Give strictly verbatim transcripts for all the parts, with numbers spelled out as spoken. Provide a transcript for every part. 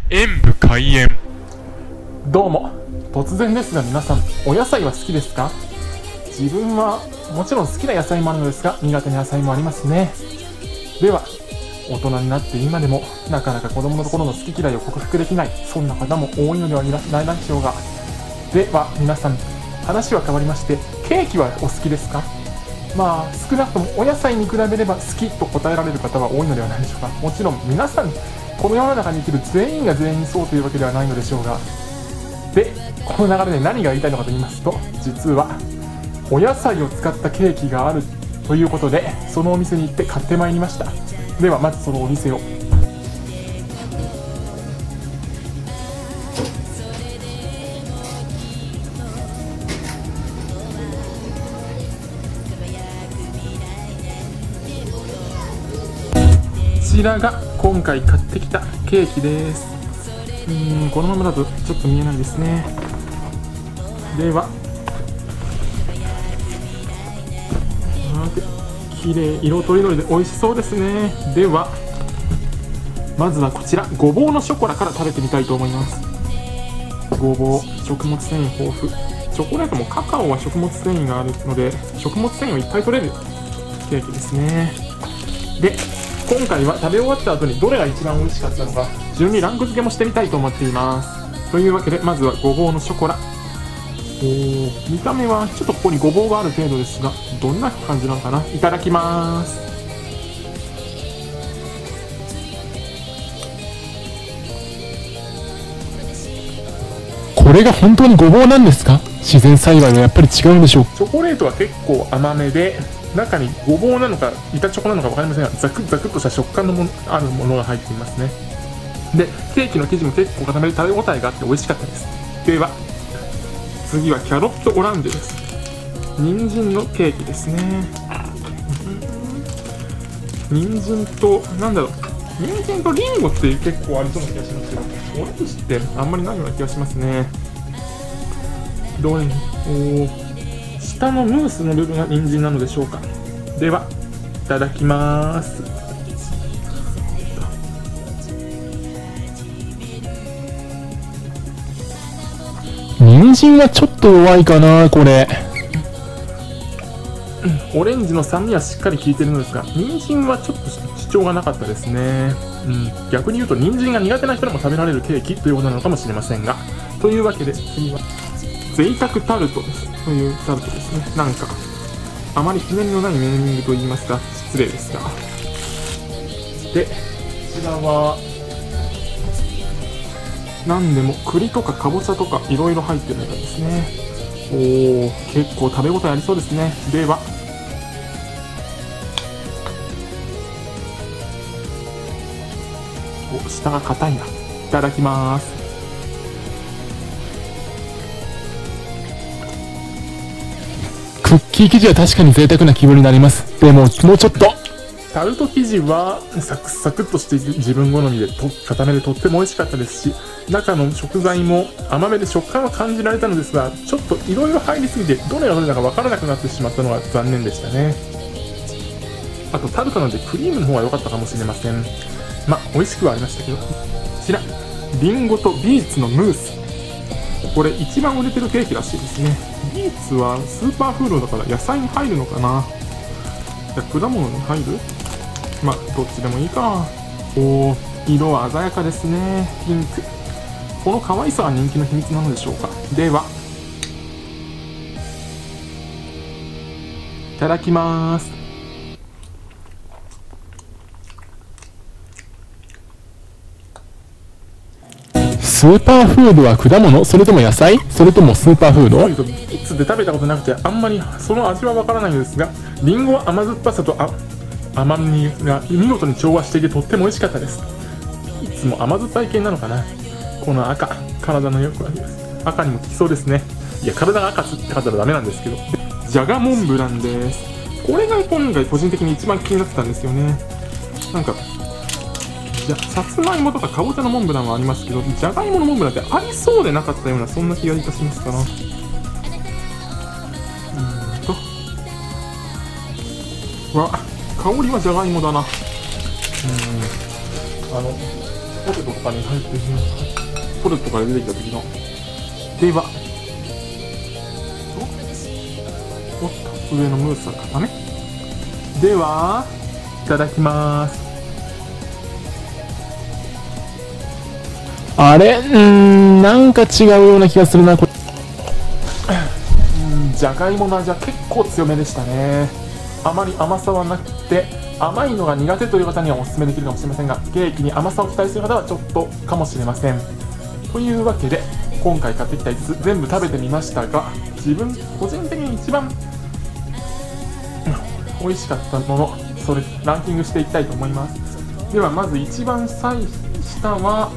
演武開演。 どうも、突然ですが皆さん、お野菜は好きですか？自分はもちろん好きな野菜もあるのですが、苦手な野菜もありますね。では、大人になって今でもなかなか子供の頃の好き嫌いを克服できない、そんな方も多いのではないでしょうが。では皆さん、話は変わりまして、ケーキはお好きですか？まあ少なくともお野菜に比べれば好きと答えられる方は多いのではないでしょうか。もちろん皆さん、この世の中に生きる全員が全員そうというわけではないのでしょうが。で、この流れで何が言いたいのかと言いますと、実はお野菜を使ったケーキがあるということで、そのお店に行って買ってまいりました。ではまずそのお店を。こちらが今回買ってきたケーキです。うーん、このままだとちょっと見えないですね。では、きれい、色とりどりで美味しそうですね。ではまずはこちら、ごぼうのショコラから食べてみたいと思います。ごぼう、食物繊維豊富。チョコレートもカカオは食物繊維があるので、食物繊維をいっぱい取れるケーキですね。で、今回は食べ終わった後にどれが一番美味しかったのか順にランク付けもしてみたいと思っています。というわけで、まずはごぼうのショコラ。おー、見た目はちょっとここにごぼうがある程度ですが、どんな感じなのかな。いただきます。 これが本当にごぼうなんですか？自然栽培はやっぱり違うんでしょう。 チョコレートは結構甘めで、中にごぼうなのか板チョコなのか分かりませんが、ザクザクっとした食感のものあるものが入っていますね。で、ケーキの生地も結構固めで食べ応えがあって美味しかったです。では次はキャロットオランジェです。人参のケーキですね。人参と、なんだろう、人参とリンゴって結構ありそうな気がしますけど、オレンジってあんまりないような気がしますね。どうにお下のムースの部分が人参なのでしょうか。では、いただきます。 人参はちょっと弱いかな、これ。 オレンジの酸味はしっかり効いてるのですが、人参はちょっと主張がなかったですね。うん、逆に言うと人参が苦手な人でも食べられるケーキということなのかもしれませんが。というわけで、次は贅沢タルトです。というタルトですね。なんかあまりひねりのないネーミングと言いますか、失礼ですが。で、こちらは何でも栗とかかぼちゃとかいろいろ入ってるみたいですね。おー、結構食べ応えありそうですね。ではお、下が硬いな。いただきます。 クッキー生地は確かに贅沢な気分になります。でももうちょっと。 タルト生地はサクサクっとして自分好みでと固めでとっても美味しかったですし、中の食材も甘めで食感は感じられたのですが、ちょっといろいろ入りすぎてどれがどれだか分からなくなってしまったのが残念でしたね。あとタルトなのでクリームの方が良かったかもしれません。まあ美味しくはありましたけど。こちら、リンゴとビーツのムース。これ一番売れてるケーキらしいですね。ビーツはスーパーフードだから野菜に入るのかな。いや、果物に入る？まあどっちでもいいか。おー、色は鮮やかですね。ピンク。この可愛さは人気の秘密なのでしょうか。では、いただきます。 スーパーフードは果物？それとも野菜？それともスーパーフード？ ビーツで食べたことなくてあんまりその味はわからないのですが、リンゴは甘酸っぱさとあ甘みが見事に調和していてとっても美味しかったです。ビーツも甘酸っぱい系なのかな。この赤、体のよくあります。赤にも効きそうですね。いや、体が赤って買ったらダメなんですけど。じゃがモンブランです。これが今回個人的に一番気になってたんですよね。なんかじゃさつまいもとかかぼちゃのモンブランはありますけど、じゃがいものモンブランってありそうでなかったような、そんな気がいたしますかな。うーんとわ、香りはじゃがいもだな。うーん、あのポテトとかに入ってるポテトとかで出てきた時の。ではおっと上のムースは固め。ではいただきます。 あれ、うーん、なんか違うような気がするな、これ。 うん、じゃがいもの味は結構強めでしたね。あまり甘さはなくて、甘いのが苦手という方にはおすすめできるかもしれませんが、ケーキに甘さを期待する方はちょっとかもしれません。というわけで、今回買ってきたいつつ全部食べてみましたが、自分個人的に一番美味しかったもの、それランキングしていきたいと思います。ではまず一番最下は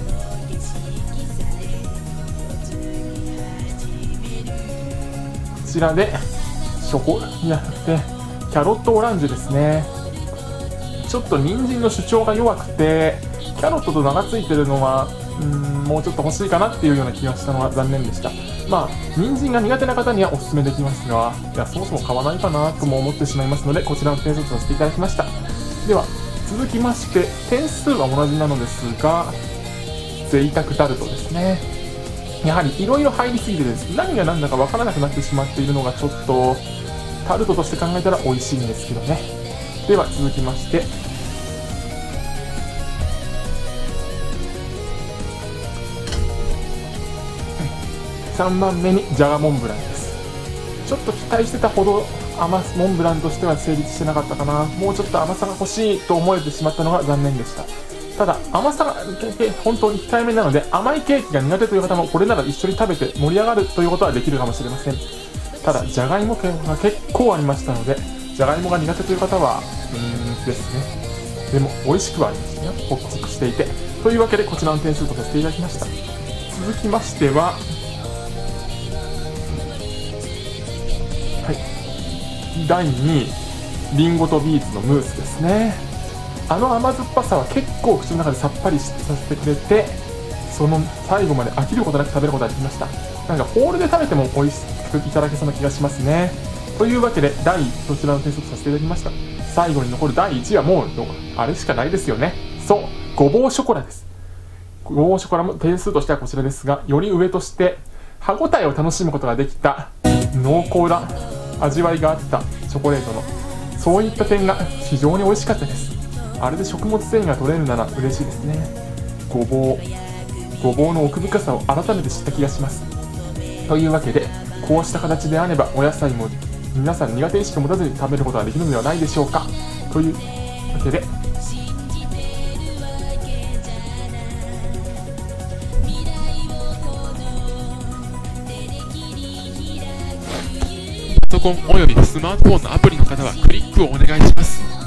こちらでショコじゃなくてキャロットオランジュですね。ちょっと人参の主張が弱くて、キャロットと名が付いてるのはうーんもうちょっと欲しいかなっていうような気がしたのが残念でした。まあ人参が苦手な方にはおすすめできますが、いやそもそも買わないかなとも思ってしまいますので、こちらの点数とさせていただきました。では続きまして点数は同じなのですが、贅沢タルトですね。やはりいろいろ入りすぎてです、何が何だか分からなくなってしまっているのがちょっとタルトとして考えたら美味しいんですけどね。では続きましてさんばんめにジャガモンブランです。ちょっと期待してたほど甘モンブランとしては成立してなかったかな。もうちょっと甘さが欲しいと思えてしまったのが残念でした。ただ甘さが本当に控えめなので、甘いケーキが苦手という方もこれなら一緒に食べて盛り上がるということはできるかもしれません。ただじゃがいも系が結構ありましたので、じゃがいもが苦手という方はうーんですね。でも美味しくはありましたね、ホクホクしていて。というわけでこちらの点数とさせていただきました。続きましてははいだいにい、リンゴとビーツのムースですね。あの甘酸っぱさは結構口の中でさっぱりさせてくれて、その最後まで飽きることなく食べることができました。なんかホールで食べても美味しくいただけそうな気がしますね。というわけでだいそちらの点数とさせていただきました。最後に残るだいいちいはもうあれしかないですよね。そう、ごぼうショコラです。ごぼうショコラも点数としてはこちらですが、より上として歯ごたえを楽しむことができた濃厚な味わいがあったチョコレートの、そういった点が非常に美味しかったです。あれで食物繊維が取れるなら嬉しいですね。ごぼうごぼうの奥深さを改めて知った気がします。というわけでこうした形であればお野菜も皆さん苦手意識を持たずに食べることができるのではないでしょうか。というわけでパソコンおよびスマートフォンのアプリの方はクリックをお願いします。